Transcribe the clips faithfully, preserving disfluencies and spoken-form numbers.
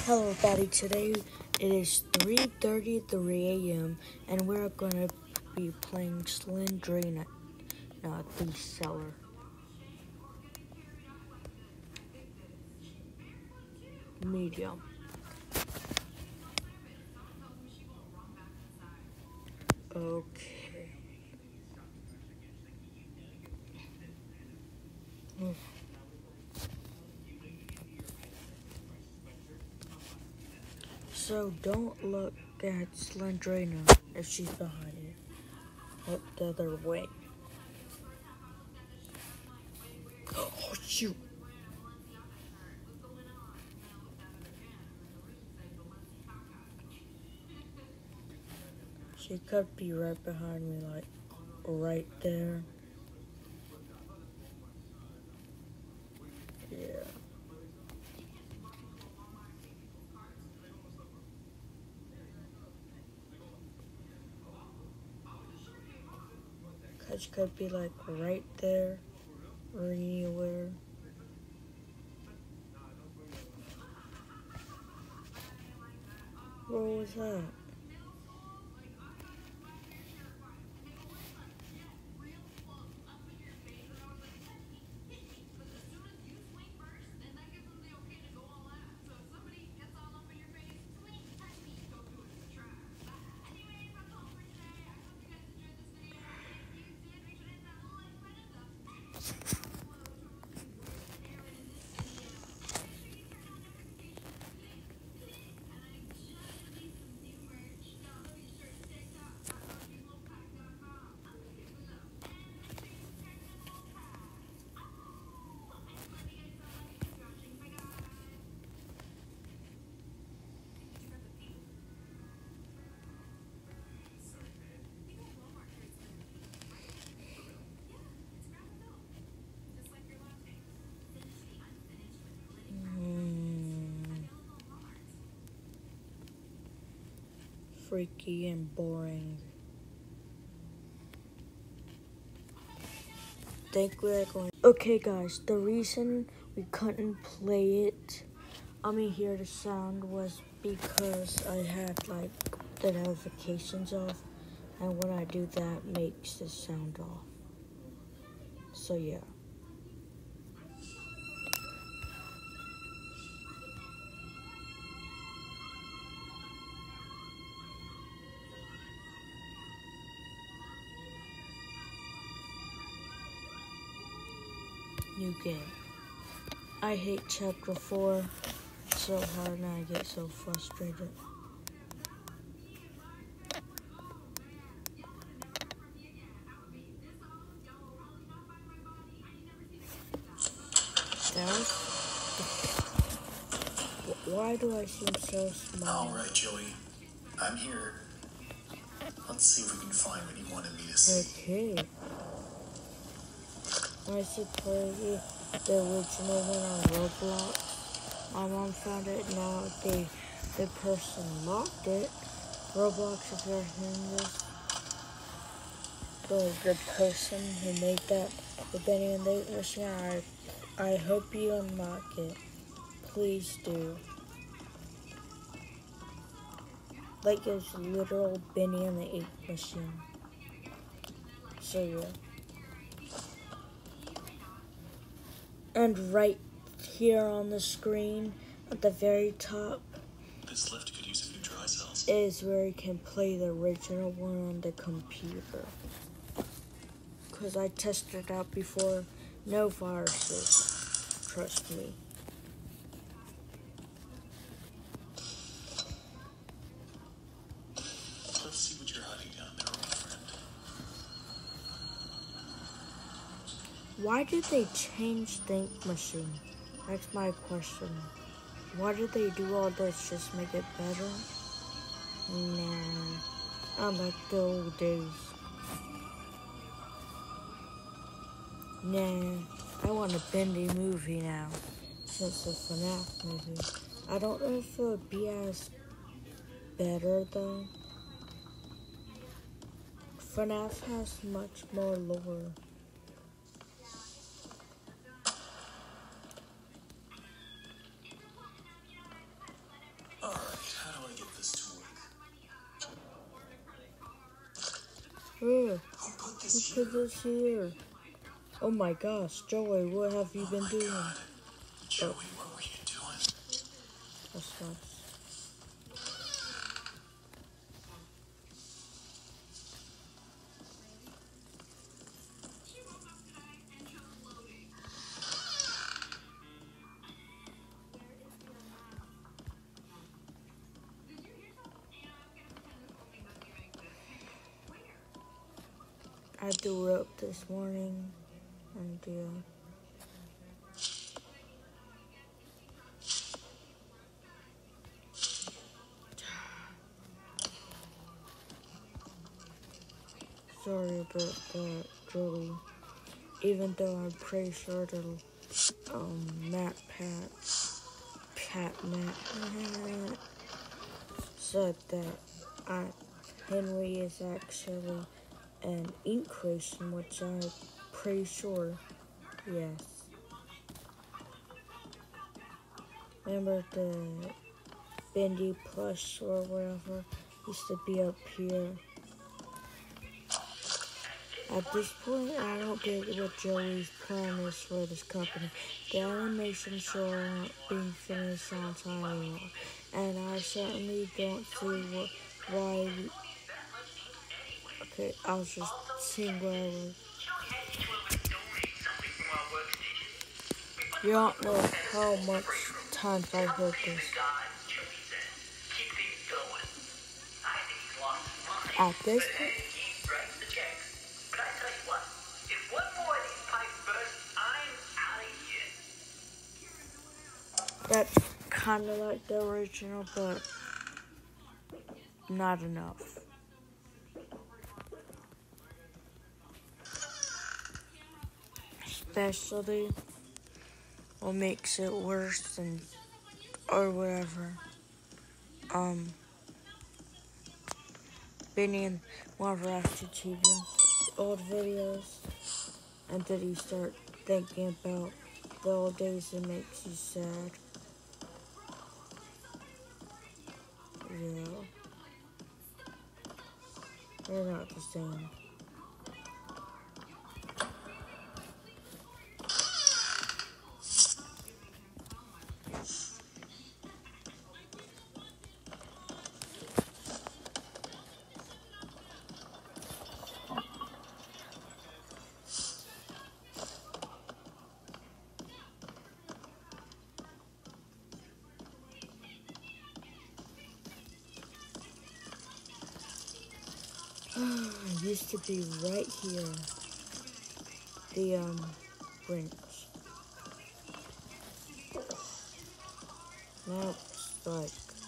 Hello everybody, today it is three thirty-three a m and we're gonna be playing Slendrina, not the seller. Medium. Okay. Oof. So don't look at Slendrina if she's behind you. Look the other way. Oh shoot! She could be right behind me, like right there. Yeah. Cause she could be like right there or anywhere. What was that? Freaky and boring. Think we're going. Okay, guys, the reason we couldn't play it, I mean, hear the sound was because I had like the notifications off, and when I do that, makes the sound off. So yeah. New game. I hate chapter four so hard and I get so frustrated. That Why do I seem so small? Alright, Joey. I'm here. Let's see if we can find what you wanted me to see. Okay. I should play the original one on Roblox. My mom found it, now they, the person locked it. Roblox, if you're hearing this, the, the person who made that, the Bendy and Slendrina, I, I hope you unlock it. Please do. Like it's literal Bendy and the Ink Machine. So yeah. And right here on the screen, at the very top, this lift could use a few dry cells. Is where you can play the original one on the computer. Cause I tested it out before, no viruses. Trust me. Let's see what you're hiding down there, old friend. Why did they change the ink machine? That's my question. Why did they do all this? Just make it better? Nah, I like the old days. Nah, I want a Bendy movie now, since it's a FNAF movie. I don't know if it would be as better though. FNAF has much more lore. Ugh, Who put who this put here? this here? Oh my gosh, Joey, what have you Oh been my doing? God. Joey, what were you doing? That's nice. I threw it up this morning, and yeah. Sorry about that, Joey. Even though I'm pretty sure the um Matt Pat Pat Matt said that I Henry is actually an ink creation, which I'm pretty sure, yes. Remember the Bendy plush or whatever used to be up here. At this point, I don't get what Joey's plan is for this company. The animation show aren't being finished on time anymore, and I certainly don't see what, why. We, okay, I was just seeing where I was. You don't know how much times I've heard this. At this point, that's kind of like the original, but not enough. Especially what makes it worse and or whatever. Um, Benny and whenever after T V old videos, and then you start thinking about the old days, it makes you sad. Yeah, they're not the same. It used to be right here. The um branch. Now it's like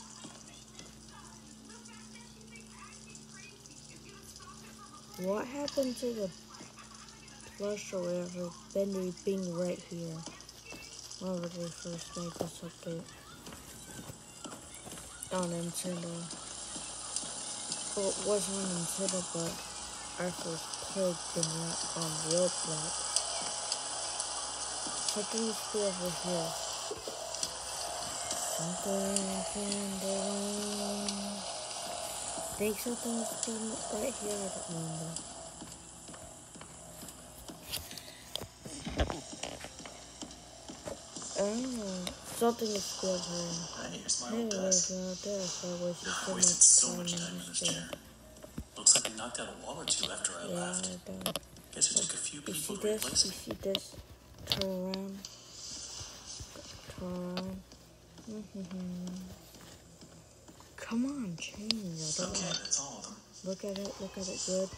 what happened to the plush or whatever Bendy being right here? Whenever they first made this update on Nintendo. Well, it wasn't on Nintendo, but I first played the net on Roblox. Something must be over here. Something in the rain. I think something must be right here. I don't remember. Oh, something is still here. Hey, here's my Hey, old there's desk. no desk. I wasted I so wasted much so time much in time in this this chair. chair. Looks like you knocked out a wall or two after I Yeah, left. I don't. Guess it took a few You people see to this? replace You me. see this? Turn around. Turn around. Mm-hmm. Come on, change. I don't Okay, want. that's all of them. Look at it. Look at it good.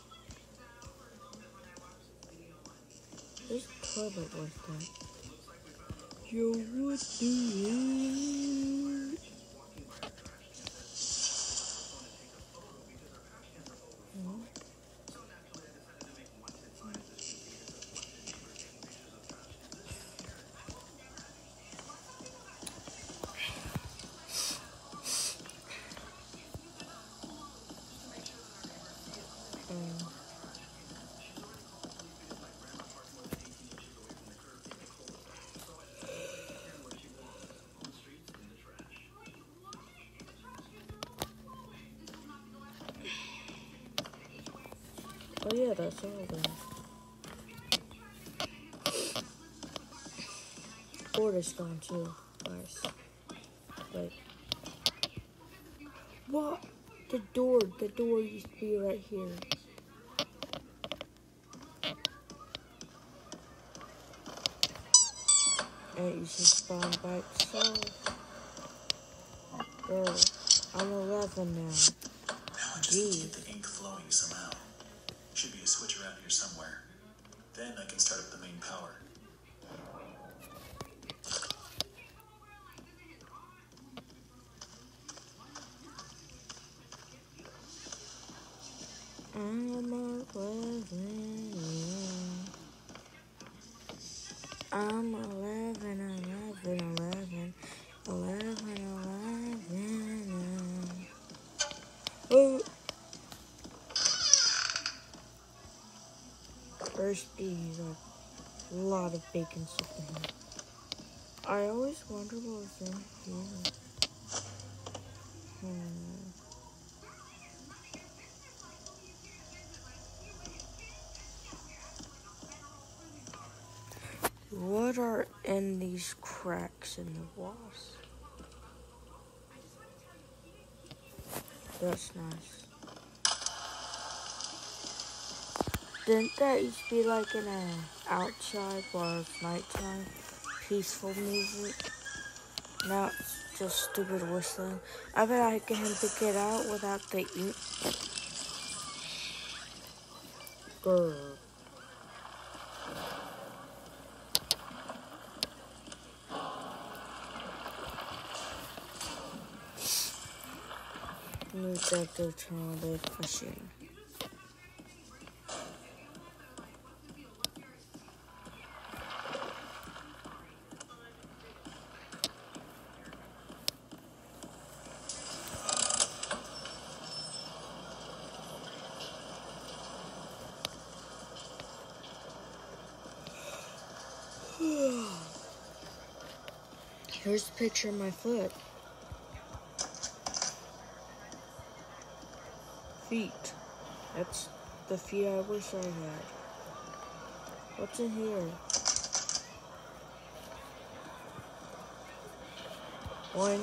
This toilet worth that. You would do it. Hmm? Um, Oh yeah, that's all then. Board is gone too. Nice. Like, what? The door, the door used to be right here. And it used to spawn by itself. Girl, I'm eleven now. Now I just need to get Jeez. the ink flowing somehow. Should be a switch around here somewhere. Then I can start up the main power. I'm eleven, yeah. I'm eleven, eleven, eleven, eleven, eleven. Oh. First these are a lot of bacon stuff in here. I always wonder what was in here. Hmm. What are in these cracks in the walls? That's nice. Didn't that used to be like in a outside while it's nighttime? Peaceful music. Now it's just stupid whistling. I bet I can pick it out without the ink. Grr. New decorative turn machine. Here's a picture of my foot. Feet. That's the feet I wish I had. What's in here? One.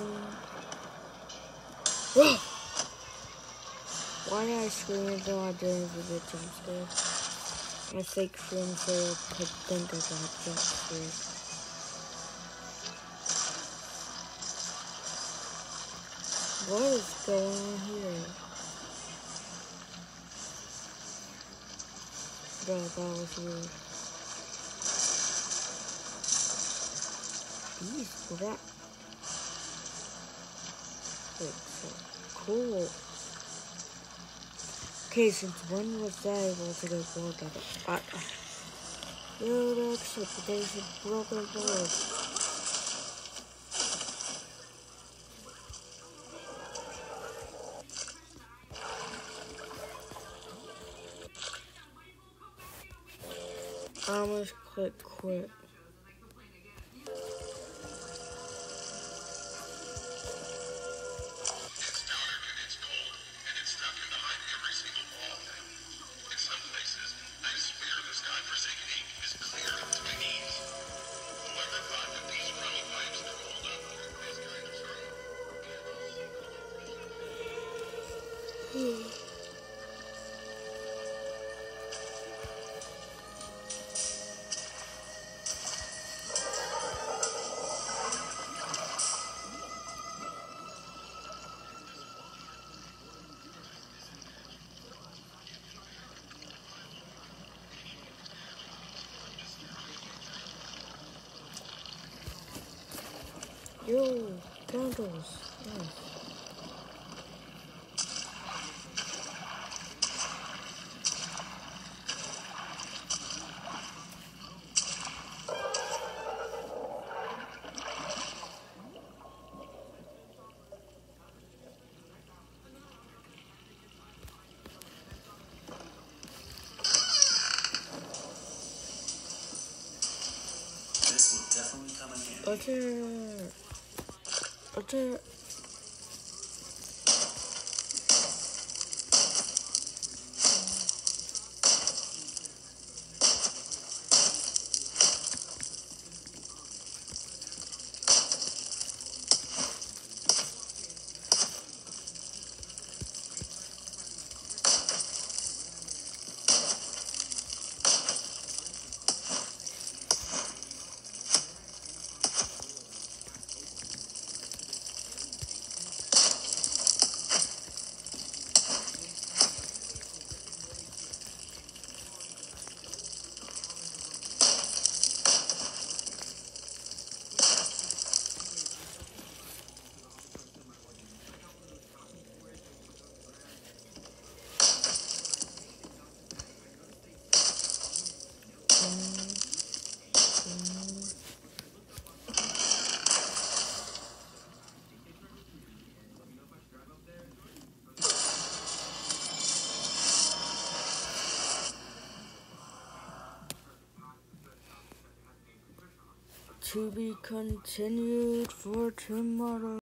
Why did I scream as though I didn't get jump scared? My fake scream so I could think I got jump scared. What is going on here? Bro, that was weird. These, well, that. It's so cool. Okay, since when was I able to get bored of it? I, yo, that's it. There's a broken board. I almost click quit. Yo, candles. Yes. This will definitely come in handy. What's it? What's it? To be continued for tomorrow.